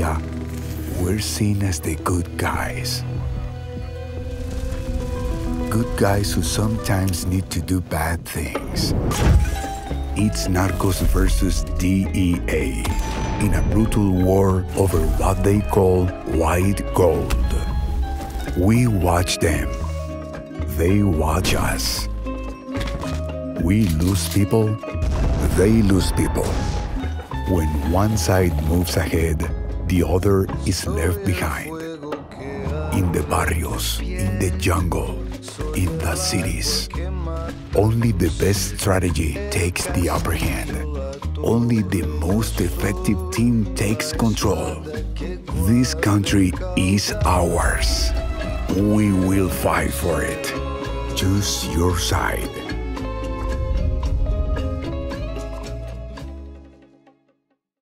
Colombia, we're seen as the good guys. Good guys who sometimes need to do bad things. It's Narcos versus DEA in a brutal war over what they call white gold. We watch them. They watch us. We lose people. They lose people. When one side moves ahead, the other is left behind. In the barrios, in the jungle, in the cities. Only the best strategy takes the upper hand. Only the most effective team takes control. This country is ours. We will fight for it. Choose your side.